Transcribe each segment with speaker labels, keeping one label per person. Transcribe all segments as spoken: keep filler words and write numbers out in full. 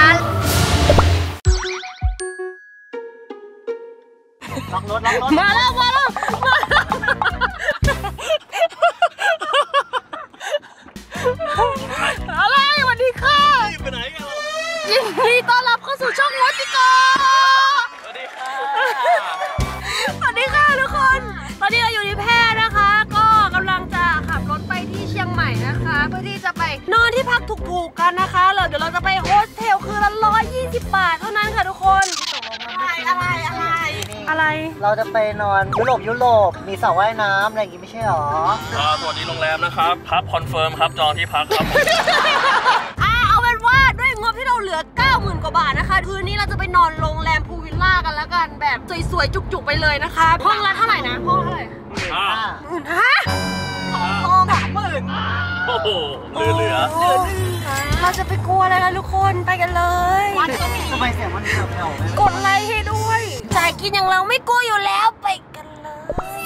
Speaker 1: ล็อกรถล็อกรถ
Speaker 2: มาแล้วมาแล้วมาอะไรสวัสดีค่ะ
Speaker 1: ไปไหนกัน
Speaker 2: ยินดีต้อนรับเข้าสู่ช่องรถจิโก
Speaker 1: สวัสดีค่ะ
Speaker 2: สวัสดีค่ะทุกคนตอนนี้เราอยู่ที่แพร่นะคะก็กำลังจะขับรถไปที่เชียงใหม่นะคะเพื่อที่จะไปนอนที่พักถูกๆกันนะคะเราเดี๋ยวเราจะไปโฮสเทลคืนละร้อยยี่สิบบาทเท่านั้นค่ะทุกคนอะไรอะไรอะไรอะไร
Speaker 3: เราจะไปนอนยุโรปยุโรปมีสระว่ายน้ำอะไรอย่างงี้ไม่ใช่หรอ
Speaker 1: สวัสดีโรงแรมนะครับพักคอนเฟิร์มครับจองที่พักครับ
Speaker 2: อ่าเอาเป็นว่าด้วยงบที่เราเหลือ เก้าหมื่น กว่าบาทนะคะคืนนี้เราจะไปนอนโรงแรมพูลวิลล่ากันแล้วกันแบบสวยๆจุกๆไปเลยนะคะห้องละเท่าไหร่นะห้องเท่าไหร่หมื่นห้าห้องสามหมื่น
Speaker 1: โอ้โหเหลือเหลือ
Speaker 2: เราจะไปกลัวอะไรกันทุกคนไปกันเลย
Speaker 3: ทำไมเสียงมันแผ่วๆ
Speaker 2: กดไลค์ให้ด้วยจ่ายกินอย่างเราไม่กลัวอยู่แล้วไปกันเลย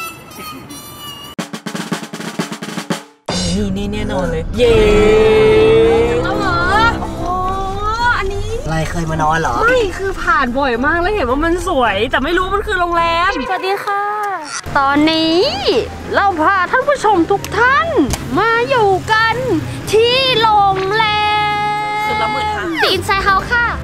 Speaker 3: นี่นี่แน่นอนเลยเย้
Speaker 2: แล้วเหรอโอ้โหอันนี้
Speaker 3: อะไรเคยมานอนเหรอ
Speaker 2: ไม่คือผ่านบ่อยมากแล้วเห็นว่ามันสวยแต่ไม่รู้มันคือโรงแรมสวัสดีค่ะตอนนี้เราพาท่านผู้ชมทุกท่านมาอยู่กันที่โรงแรมสุดละหมื่นค่ะอินไซด์เฮาส์ค่ะ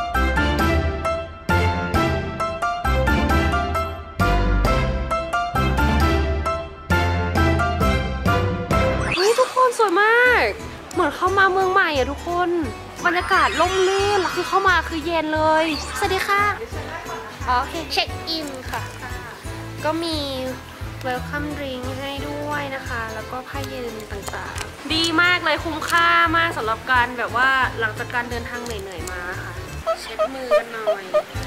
Speaker 2: เฮ้ยทุกคนสวยมากเหมือนเข้ามาเมืองใหม่อะทุกคนบรรยากาศร่มรื่นแล้วคือเข้ามาคือเย็นเลยสวัสดีค่ะโอเคเช็คอินค่ะก็มีเวลคัมดริงก์ให้ด้วยนะคะแล้วก็ผ้าเย็นต่างๆดีมากเลยคุ้มค่ามากสำหรับการแบบว่าหลังจากการเดินทางเหนื่อยๆมาค่ะเช็ดมือกันหน่อย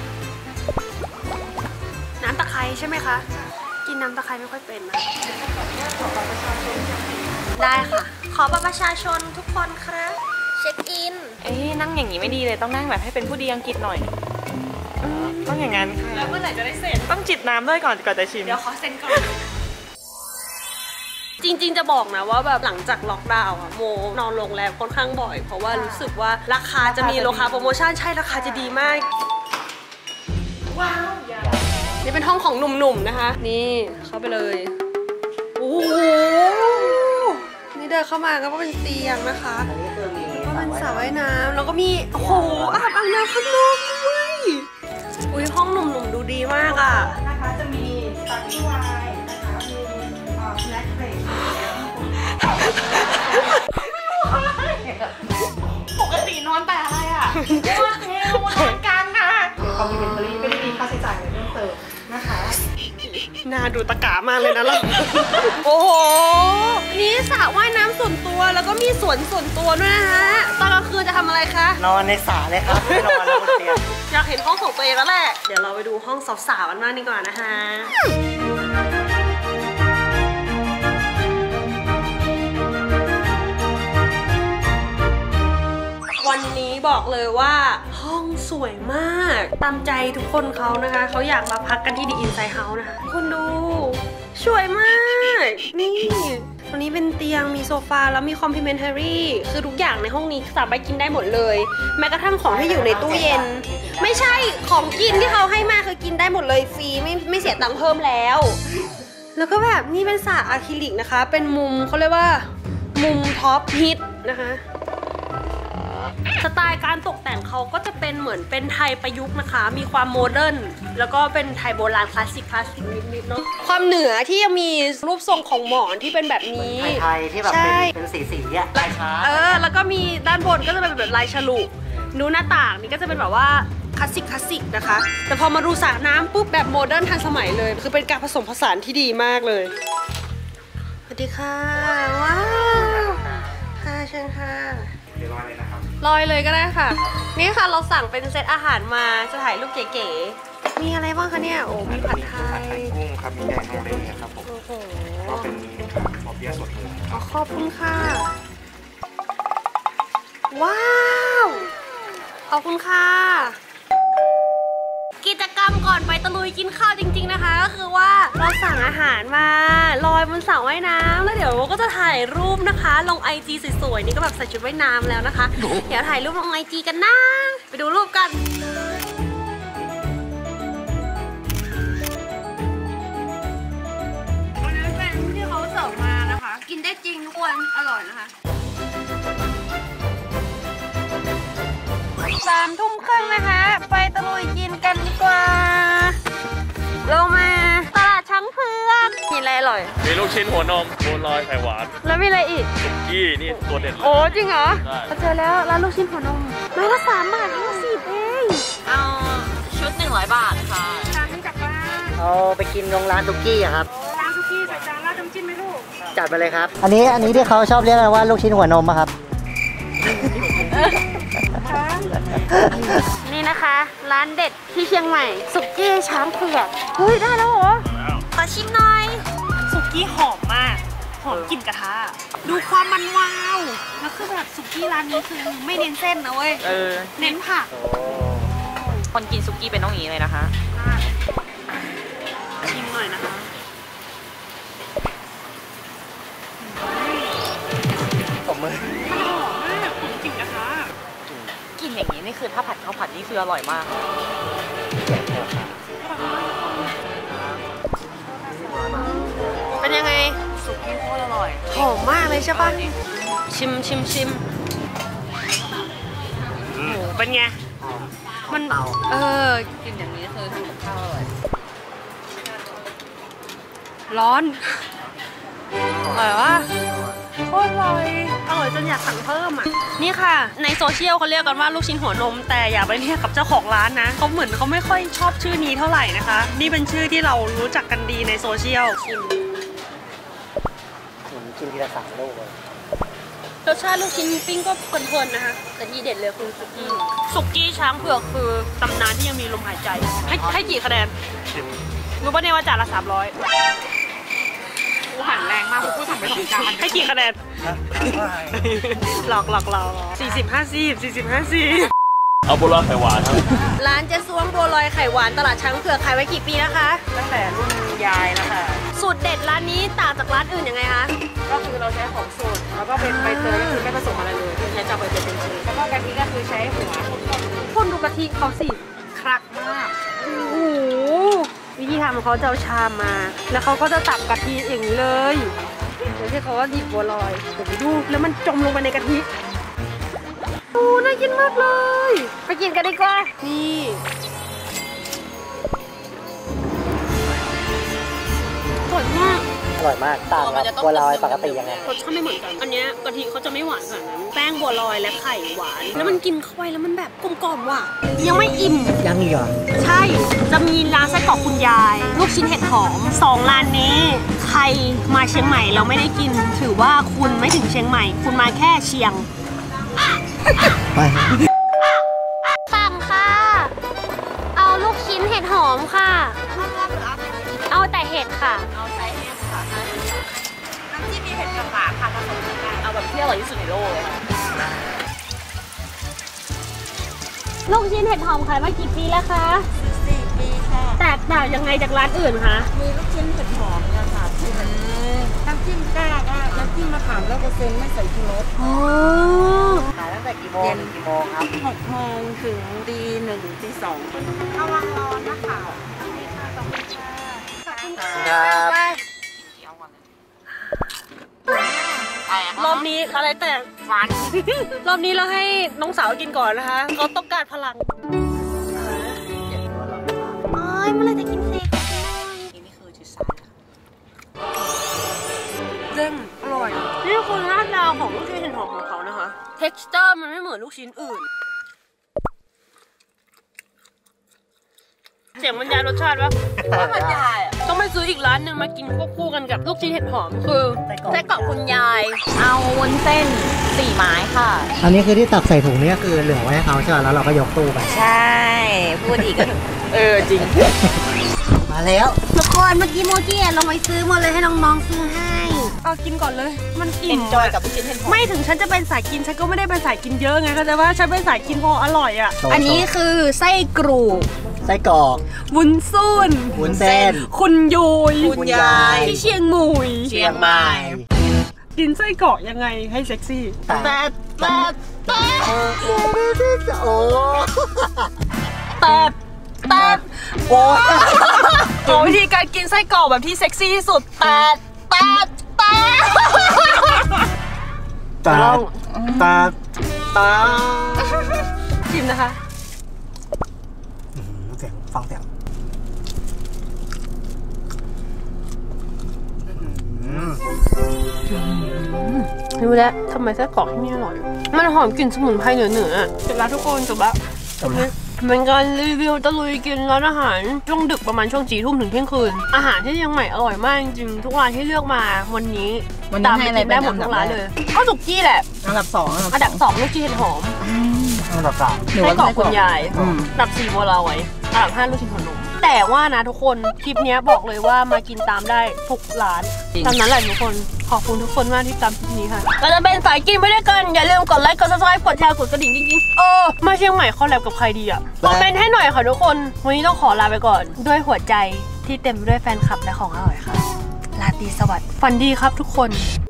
Speaker 2: น้ำตะไคร้ใช่ไหมคะกินน้ำตะไคร้ไม่ค่อยเป็นนะได้ค่ะขอบัตรประชาชนทุกคนครับเช็คอิน
Speaker 4: เอ้ยนั่งอย่างนี้ไม่ดีเลยต้องนั่งแบบให้เป็นผู้ดีอังกฤษหน่อยต้องอย่างนั้นค่ะ
Speaker 2: แล้วเมื่อไหร่จะได้เซ็น
Speaker 4: ต้องจิบน้ำด้วยก่อนก่อนจะชิม
Speaker 2: เดี๋ยวขอเซ็นก่อนจริงๆจะบอกนะว่าแบบหลังจากล็อกดาวน์อะโมนอนโรงแรมค่อนข้างบ่อยเพราะว่ารู้สึกว่าราคาจะมีราคาโปรโมชั่นใช่ราคาจะดีมากว้าวนี่เป็นห้องของหนุ่มๆนะคะนี่เข้าไปเลยโอ้โหนี่เดินเข้ามาก็เป็นเตียงนะคะก็เป็นสระว่ายน้ำแล้วก็มีโอ้โหอาบน้ำข้างนอกด้วยอุ้ยห้องหนุ่มๆดูดีมากอ่ะนะคะจะมีปาร์ตี้ไวน์นะคะมีสแน็คเบรกปกตินอนแต่อะไรอ่ะว่าเทลนอนกลางนะคอมพลีเมนต์รีไม่ได้มีค่าใช้จ่ายอะไรเพิ่มเติมนะคะน่าดูตะกะมากเลยนะเราโอ้โหนี่สระว่ายน้ำส่วนตัวแล้วก็มีสวนส่วนตัวด้วยนะฮะตอนกลางคืนจะทำอะไรคะ
Speaker 3: นอนในสระเลยครับไม่นอนแล้วบนเตียง
Speaker 2: อยากเห็นห้องของตัวเองแล้วแหละเดี๋ยวเราไปดูห้องสาวๆกันบ้างดีกว่านะคะวันนี้บอกเลยว่าห้องสวยมากตามใจทุกคนเขานะคะเขาอยากมาพักกันที่ดีอินไซด์เฮาส์นะคะคุณดูสวยมากนี่ตรงนี้เป็นเตียงมีโซฟาแล้วมีคอมพลีเมนทารี่คือทุกอย่างในห้องนี้สามารถกินได้หมดเลยแม้กระทั่งของที่อยู่ในตู้เย็นไม่ใช่ของกินที่เขาให้มาคือกินได้หมดเลยฟรีไม่ไม่เสียตังค์เพิ่มแล้วแล้วก็แบบนี่เป็นสระอะคริลิกนะคะเป็นมุมเขาเรียกว่ามุมท็อปฮิตนะคะสไตล์การตกแต่งเขาก็จะเป็นเหมือนเป็นไทยประยุกต์นะคะมีความโมเดิร์นแล้วก็เป็นไทยโบราณคลาสสิกคลาสสิกนิดๆเนาะความเหนือที่ยังมีรูปทรงของหมอนที่เป็นแบบนี้
Speaker 3: ไทยที่แบบเป็นเป็นสีสีอะลายช้า
Speaker 2: เออแล้วก็มีด้านบนก็จะเป็นแบบลายฉลุนูหน้าต่างนี่ก็จะเป็นแบบว่าคลาสสิกคลาสสิกนะคะแต่พอมาดูสระน้ำปุ๊บแบบโมเดิร์นทันสมัยเลยคือเป็นการผสมผสานที่ดีมากเลยสวัสดีค่ะว้าวค่ะเชิญค่ะลอยเลยก็ได้ค่ะนี่ค่ะเราสั่งเป็นเซตอาหารมาจะถ่ายรูปเก๋ๆมีอะไรบ้างคะเนี่ยโอ้มีผัดไทย
Speaker 5: กุ้งครับมีแกงฮังเลครับผมโอ้โหก็เป็นปอเปี๊ยะสดเลย
Speaker 2: อ๋อขอบคุณค่ะว้าวขอบคุณค่ะกิจกรรมำก่อนไปตะลุยกินข้าวจริงๆนะคะก็คือว่าเราสั่งอาหารมาลอยบนสระว่ายน้ำแล้วเดี๋ยวก็จะถ่ายรูปนะคะลงไอจีสวยๆนี่ก็แบบใส่ชุดว่ายน้ำแล้วนะคะเดี๋ยวถ่ายรูปลงไอจีกันนะไปดูรูปกันอันนี้เป็นที่เขาเสิร์ฟมานะคะกินได้จริงทุกคนอร่อยนะคะสามทุ่มครึ่งนะคะไปตะลุยกินกันดีกว่าเรามาตลาดช้างเผือกมีอะไรอร่อย
Speaker 1: มีลูกชิ้นหัวนมบัวลอยไข่หวาน
Speaker 2: แล้วมีอะไรอีก
Speaker 1: สุกี้นี่ตัวเด็ดเลย
Speaker 2: โอ้จริงเหรอ
Speaker 1: เรา
Speaker 2: เจอแล้วร้านลูกชิ้นหัวนมไม้ละสามบาทห้าสิบเอง
Speaker 4: เอาชุดหนึ่งร้อยบาทค่ะ
Speaker 2: จานนี้จากบ้าน
Speaker 3: เอาไปกินโรงร้านซุกี้อะครับ
Speaker 2: ร้านซุกี้ใส่จานราดน้ำจิ้มไหมลูก
Speaker 3: จัดไปเลยครับอันนี้อันนี้ที่เขาชอบเรียกกันว่าลูกชิ้นหัวนมอะครับ
Speaker 2: นี่นะคะร้านเด็ดที่เชียงใหม่สุกี้ช้างเผือกเฮ้ยได้แล้วเหรอขอชิมหน่อยสุกี้หอมมากหอมกลิ่นกระทะดูความมันวาวแล้วคือแบบสุกี้ร้านนี้คือไม่เน้นเส้นนะเว้ยเออเน้นผัก
Speaker 4: คนกินสุกี้เป็นต้องอย่างนี้เลยนะคะ
Speaker 2: ชิมหน่อยนะคะ
Speaker 3: ตบมือ
Speaker 2: มันหอมมากหอมกลิ่นกระทะ
Speaker 4: กลิ่นอย่างนี้นี่คือถ้าผัดข้าวผัดนี่คืออร่อยมาก
Speaker 2: เป็นยังไง
Speaker 4: สุกี้โคตรอร่อย
Speaker 2: หอมมากเลยใช่ปะชิมชิมชิมโอ้เป็นไงมันเออ
Speaker 4: กินอย่างนี้คือทำกับข้าวอร่อย
Speaker 2: ร้อนอร่อยวะโคตรอร่อยอร่อยจนอยากสั่งเพิ่มอ่ะนี่ค่ะในโซเชียลเขาเรียกกันว่าลูกชิ้นหัวนมแต่อย่าไปเรียกกับเจ้าของร้านนะเขาเหมือนเขาไม่ค่อยชอบชื่อนี้เท่าไหร่นะคะนี่เป็นชื่อที่เรารู้จักกันดีในโซเชียลชิม
Speaker 3: ผมกินทีละสามลูกเลย
Speaker 2: รสชาติลูกชิ้นปิ้งก็เพลินๆนะคะแต่ที่เด็ดเลยคือสุกี้สุกี้ช้างเผือกคือตำนานที่ยังมีลมหายใจให้ให้กี่คะแนนรู้ป่ะเนี่ยว่าจานละสามร้อย
Speaker 4: กูหันแรงมากกูสั่งไปสองจาน
Speaker 2: ให้กี่คะแนนหลอกหลอกเราสี่สิบห้าสิบสี่สิบห้าสิบ
Speaker 1: เอาบัวลอยไข่หวานครับ
Speaker 2: ร้านเจ๊ซวงบัวลอยไข่หวานตลาดช้างเผือกขายไว้กี่ปีนะคะ
Speaker 4: ตั้งแต่รุ่นยายนะคะ
Speaker 2: สูตรเด็ดร้านนี้ต่างจากร้านอื่นยังไงคะ
Speaker 4: ก็คือเราใช้ของสดแล้วก็เป็นใบเตยก็คือไม่ผสมอะไรเลยใช้จากใบเตยเป็นชื้นแล้วก็กะทิก็คือใช้หัว
Speaker 2: พ่นดูกะทิเขาสิคลักมากโอ้โหวิธีทำเขาจะเอาชามมาแล้วเขาก็จะตักกะทิอย่างนี้เลยเดี๋ยวที่เขาก็หยิบบัวลอยเดี๋ยวไปดูแล้วมันจมลงไปในกะทิโอ้น่ากินมากเลยไปกินกันดีกว่านี่สดมาก
Speaker 3: อร่อยมากต่างกับบัวลอยปกติยังไง
Speaker 2: รสชาติไม่เหมือนกันอันนี้กะทิเขาจะไม่หวานขนาดนั้นแป้งบัวลอยและไข่หวานแล้วมันกินเข้าไปแล้วมันแบบกลมกล่อมว่ะยังไม่อิ่ม
Speaker 3: ยังอีกเหรอ
Speaker 2: ใช่จะมีร้านไส้กรอกคุณยายลูกชิ้นเห็ดหอมสองร้านนี้ใครมาเชียงใหม่เราไม่ได้กินถือว่าคุณไม่ถึงเชียงใหม่คุณมาแค่เชียง
Speaker 3: ไป
Speaker 2: สั่งค่ะเอาลูกชิ้นเห็ดหอมค่ะเอาแต่เห็ดค่ะ
Speaker 4: เอาไซส์เห็ดค่ะน้ำจิ้มมีเห็ดกับหมาค่ะผสมกันเอาแบบที่อร่อยที่สุดในโลกเลย
Speaker 2: ลูกชิ้นเห็ดหอมขายมากี่ปีแล้วคะ
Speaker 4: สี่ปีค่ะ
Speaker 2: แตกต่างยังไงจากร้านอื่นคะ
Speaker 4: มีลูกชิ้นเห็ดหอมนะคะที่มันน้ำจิ้มก้าก็น้ำจิ้มมะขามแล้วเปอร์เซ็นต์ไม่ใส่ชูรส
Speaker 2: โอ้
Speaker 3: ขายตั้งแต่กี่โมงถึงกี่โมงครับ
Speaker 4: หกโมงถึงตีหนึ่งตีสองระวังร้อนนะคะ
Speaker 3: ครับ
Speaker 2: รอบนี้อะไรแต่ฟันรอบนี้เราให้น้องสาวกินก่อนนะคะเขาต้องการพลังเอ้ยเมื่อไรจะกินเสร็จ
Speaker 4: นี่คือจุดสาม
Speaker 2: เด้งอร่อยนี่คือหน้าตาของลูกชิ้นเห็ดหอมของเขานะคะ texture มันไม่เหมือนลูกชิ้นอื่นเสียงบรรยายรสชาติวะ
Speaker 4: บรรยาย
Speaker 2: ต้องไปซื้ออีกร้านหนึ่งมากินควบคู่กันกับลูกชิ้นเห็ดหอมคือไส้กรอกคุณยาย
Speaker 4: เอาวุ้นเส้นสี่ไม้ค่ะ
Speaker 3: อันนี้คือที่ตักใส่ถุงนี่ก็คือเหลือไว้ให้เขาใช่ไหมแล้วเราก็ยกตู้ไป
Speaker 4: ใช่พูดอีกก็เออจริง
Speaker 3: มาแล้ว
Speaker 2: ทุกคนเมื่อกี้โมกี้เราไปซื้อหมดเลยให้น้องๆซื้อให้เอากินก่อนเลยมันอิ่ม
Speaker 4: จอยกับลูกชิ้นเห็ดหอม
Speaker 2: ไม่ถึงฉันจะเป็นสายกินฉันก็ไม่ได้เป็นสายกินเยอะไงเข้าใจว่าฉันเป็นสายกินพออร่อยอ่ะอันนี้คือไส้กรูไ
Speaker 3: ไส้กรอก
Speaker 2: วุ้นซุน
Speaker 3: วุ้นเส้น
Speaker 2: คุณยุย
Speaker 3: คุณยาย
Speaker 2: ที่เชียงหมุย
Speaker 3: เชียงใหม่
Speaker 2: กินไส้กรอกยังไงให้เซ็กซี่
Speaker 3: แต่แต่แต่โอ้
Speaker 2: แต่แต่
Speaker 3: โอ้
Speaker 2: โอ้วิธีการกินไส้กรอกแบบที่เซ็กซี่ที่สุดแต่แต่แต่
Speaker 5: ตาตาตา
Speaker 2: ชิมนะคะ
Speaker 3: เสียงฟังเสียง
Speaker 2: รู้แล้วทำไมไส้กรอกที่นี่อร่อย มันหอมกลิ่นสมุนไพรเหนือเหนือเสร็จแล้วทุกคนจบแล้วเป็นการรีวิวตะลุยกินร้านอาหารช่วงดึกประมาณช่วงสี่ทุ่มถึงเที่ยงคืนอาหารที่เชียงใหม่อร่อยมากจริงๆทุกร้านที่เลือกมาวันนี้ตามไปกินได้หมดทุกร้านเลยข้าวสุกี้แหละ
Speaker 4: อันดับสอง
Speaker 2: อันดับสองลูกชิ้นเห็ดหอม
Speaker 3: อันดับสาม
Speaker 2: ไส้กรอกคุณยายอันดับสี่บัวลอยอันดับห้าลูกชิ้นขนมแต่ว่านะทุกคนคลิปนี้บอกเลยว่ามากินตามได้ทุกร้านตามนั้นแหละทุกคนขอบคุณทุกคนมากที่ตามคลิปนี้ค่ะเราจะเป็นสายกินไปด้วยกันอย่าลืมกดไลค์กดซับสไครป์กดแชร์กดกระดิ่งจริงๆเออมาเชียงใหม่คอลแลบกับใครดีอะคอมเมนต์ให้หน่อยค่ะทุกคนวันนี้ต้องขอลาไปก่อนด้วยหัวใจที่เต็มไปด้วยแฟนคลับและของอร่อยค่ะราตรีสวัสดิ์ฝันดีครับทุกคน